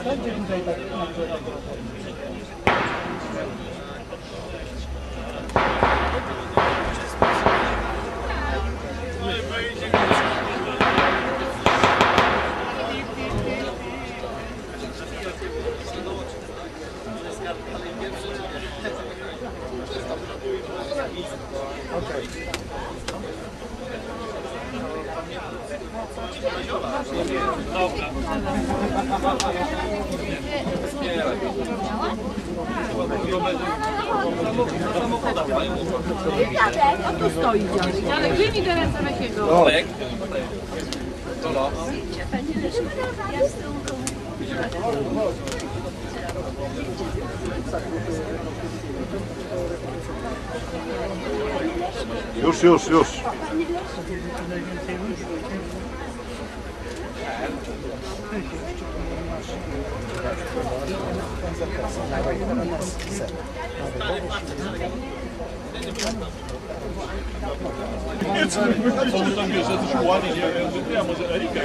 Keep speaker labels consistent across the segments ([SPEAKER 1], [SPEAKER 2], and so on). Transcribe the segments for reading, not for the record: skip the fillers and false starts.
[SPEAKER 1] Będzie tutaj tak na
[SPEAKER 2] A tu stoi dziadek. Ale wyjmij do ręce takiego.
[SPEAKER 3] Już.
[SPEAKER 4] Co tam wiesz, że coś ładnie, nie wiem, że ty, a może Erika,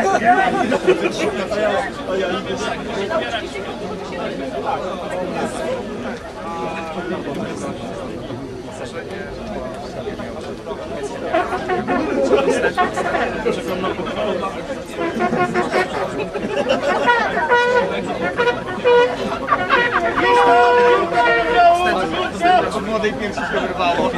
[SPEAKER 1] Od młodej piersi się wyrwało.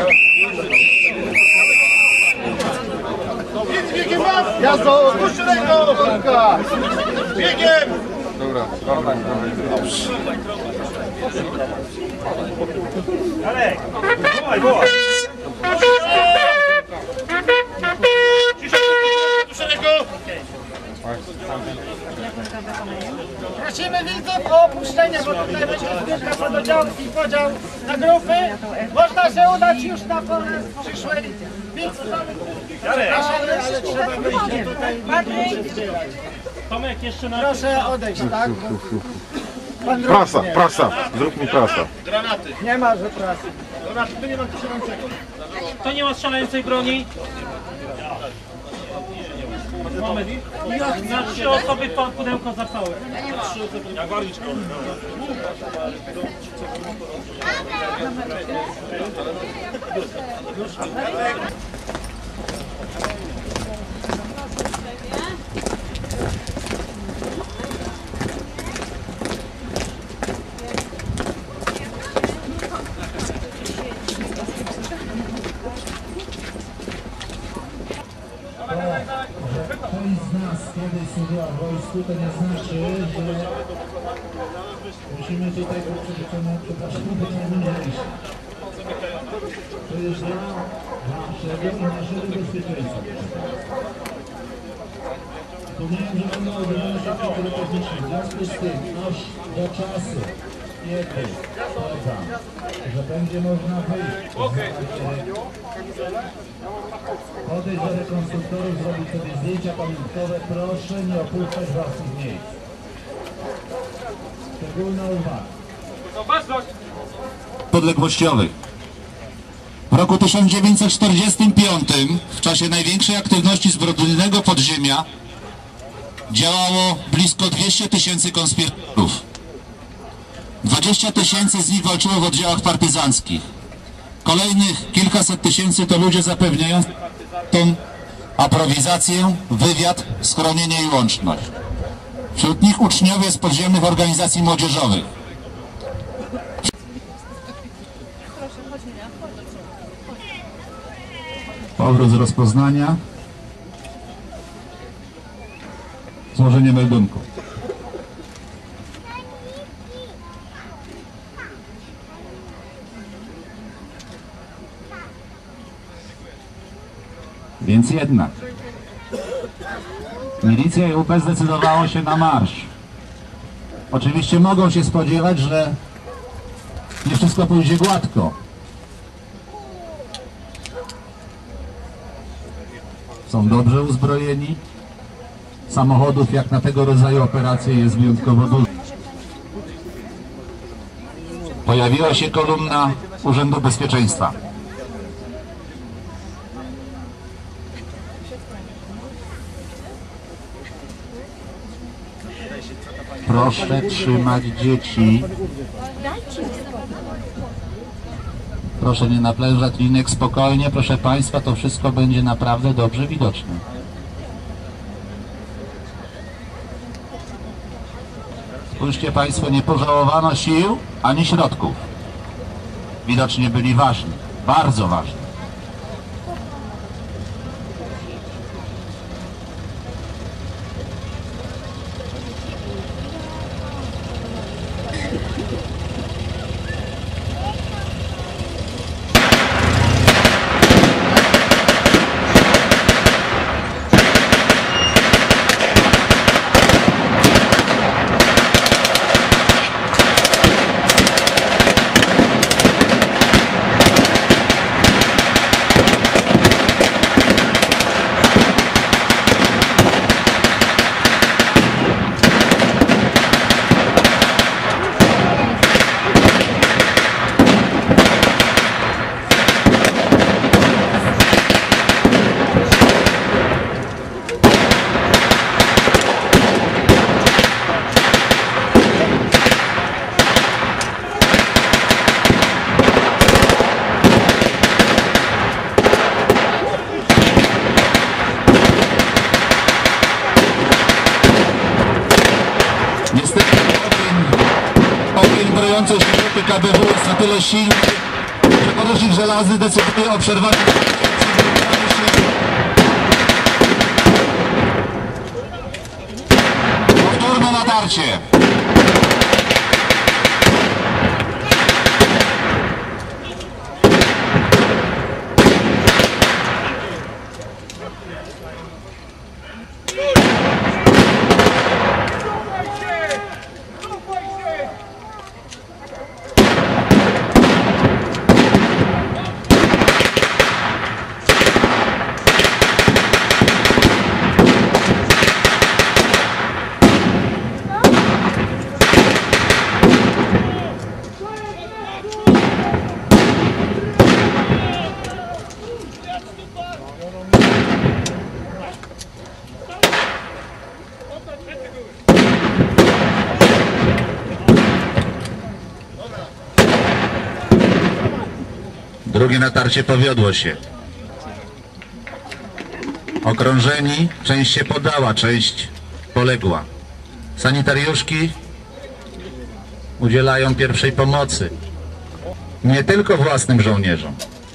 [SPEAKER 1] Jazdo, puść ręką, Polka! Biegiem!
[SPEAKER 3] Dobra.
[SPEAKER 4] Jarek, wołaj!
[SPEAKER 1] Prosimy widzów o opuszczenie, bo tutaj będzie zbiórka do działki, podział na grupy. Można się udać już na pole przyszłej. Zapraszamy, ale trzeba wyjść tutaj.
[SPEAKER 4] Tomek, jeszcze na...
[SPEAKER 1] Proszę odejść, tak? Pan
[SPEAKER 3] Prasa. Zrób mi prasa.
[SPEAKER 4] Granaty.
[SPEAKER 1] Nie ma, że prasy.
[SPEAKER 4] Granaty, to nie ma strzelającego. To nie ma strzelającej broni. Moment. Na 3 osoby to pudełko za całe. Jak warliczko.
[SPEAKER 5] Część z nas kiedyś służyła w wojsku, to nie znaczy, że musimy tutaj być przekonani, przepraszam, mniejsi. To jest dla naszego bezpieczeństwa. Wspomniałem, że mamy odrębne środki pirotechniczne. W związku z tym, aż do czasu, kiedy że będzie można wyjść, podejść do rekonstruktorów, zrobić sobie zdjęcia pamiątkowe, proszę nie opuszczać własnych miejsc. Szczególna uwaga.
[SPEAKER 6] Podległościowych. W roku 1945, w czasie największej aktywności zbrojnego podziemia, działało blisko 200 000 konspiratorów. 20 000 z nich walczyło w oddziałach partyzanckich. Kolejnych kilkaset tysięcy to ludzie zapewniający tą aprowizację, wywiad, schronienie i łączność. Wśród nich uczniowie z podziemnych organizacji młodzieżowych. Powrót z rozpoznania. Złożenie meldunku. Więc jednak milicja i UP zdecydowało się na marsz. Oczywiście mogą się spodziewać, że nie wszystko pójdzie gładko. Są dobrze uzbrojeni. Samochodów jak na tego rodzaju operacje jest wyjątkowo dużo. Pojawiła się kolumna Urzędu Bezpieczeństwa. Proszę trzymać dzieci. Proszę nie naprężać linek, spokojnie, proszę Państwa, to wszystko będzie naprawdę dobrze widoczne. Spójrzcie Państwo, nie pożałowano sił ani środków. Widocznie byli ważni, bardzo ważni. Niestety ogień brojący się grupy KBW jest na tyle silny, że porucznik żelazny decyduje o przerwaniu. Powtórne natarcie. Drugie natarcie powiodło się. Okrążeni, część się podała, część poległa. Sanitariuszki udzielają pierwszej pomocy. Nie tylko własnym żołnierzom.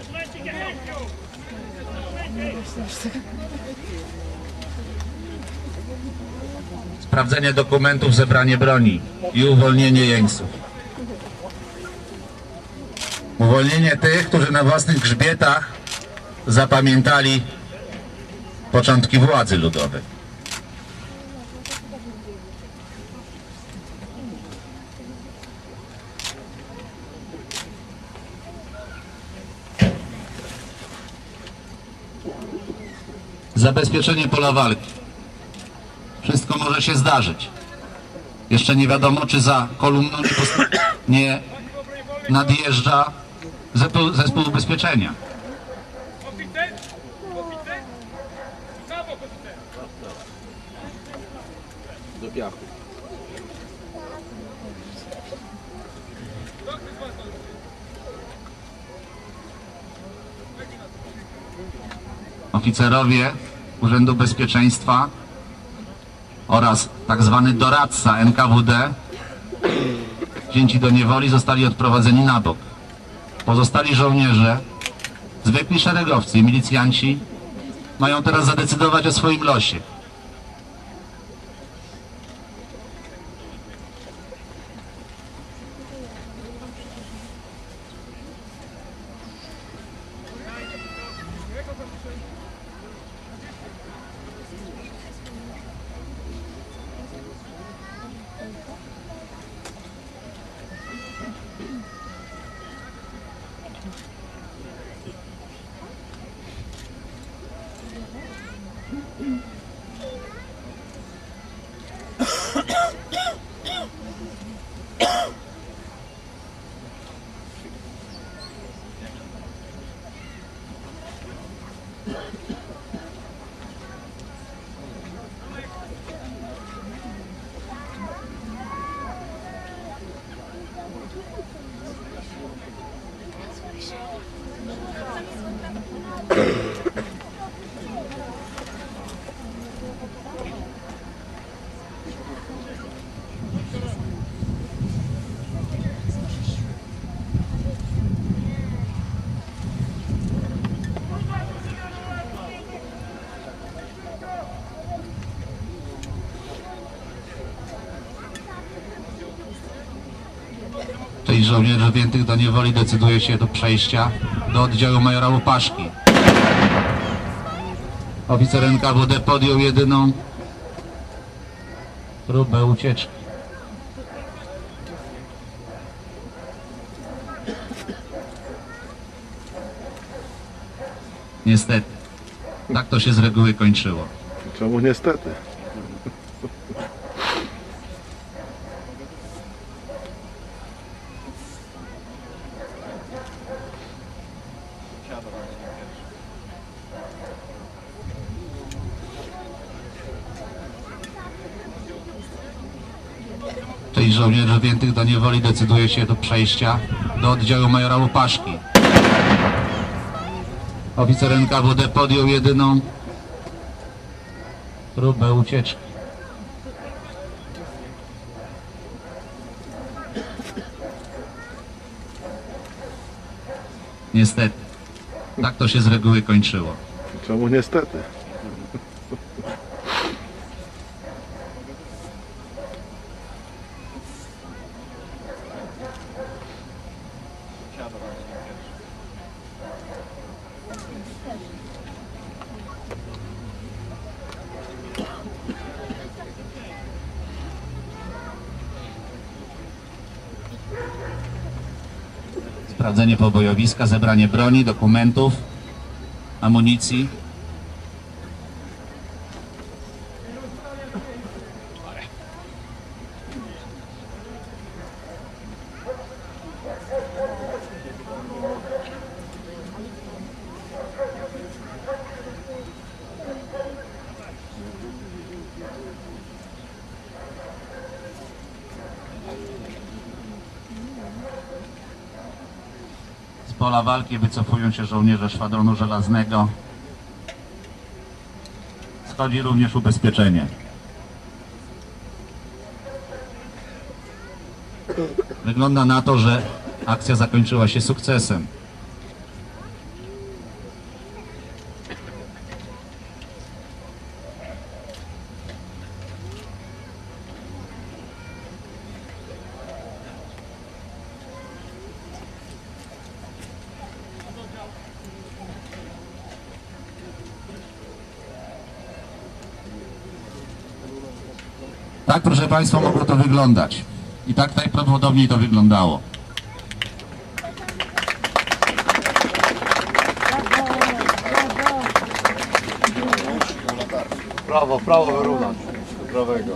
[SPEAKER 6] Sprawdzenie dokumentów, zebranie broni i uwolnienie jeńców. Uwolnienie tych, którzy na własnych grzbietach zapamiętali początki władzy ludowej. Zabezpieczenie pola walki. Wszystko może się zdarzyć. Jeszcze nie wiadomo, czy za kolumną nie nadjeżdża zespół ubezpieczenia.
[SPEAKER 7] Do piachu.
[SPEAKER 6] Oficerowie Urzędu Bezpieczeństwa oraz tak zwany doradca NKWD wzięci do niewoli zostali odprowadzeni na bok. Pozostali żołnierze, zwykli szeregowcy i milicjanci mają teraz zadecydować o swoim losie. Część żołnierzy wziętych do niewoli decyduje się do przejścia do oddziału majora Łupaszki. Oficer NKWD podjął jedyną próbę ucieczki. Niestety, tak to się z reguły kończyło.
[SPEAKER 3] Czemu niestety?
[SPEAKER 6] Część żołnierzy wziętych do niewoli decyduje się do przejścia do oddziału majora Łupaszki. Oficer NKWD podjął jedyną próbę ucieczki. Niestety, tak to się z reguły kończyło.
[SPEAKER 3] Czemu niestety?
[SPEAKER 6] Sprawdzenie pobojowiska, zebranie broni, dokumentów, amunicji. Z pola walki wycofują się żołnierze szwadronu żelaznego. Schodzi również ubezpieczenie. Wygląda na to, że akcja zakończyła się sukcesem. Tak, proszę Państwa, mogło to wyglądać. I tak najprawdopodobniej to wyglądało.
[SPEAKER 3] Prawo, prawo wyrównać. Prawego.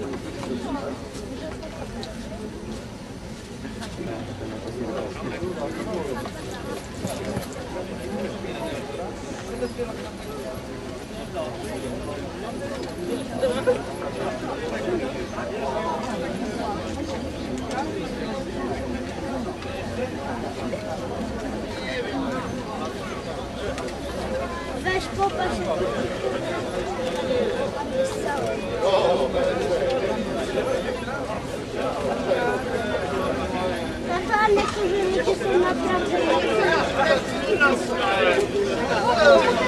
[SPEAKER 7] Weź popatrz. Tato, ale to, że ludzie są naprawdę...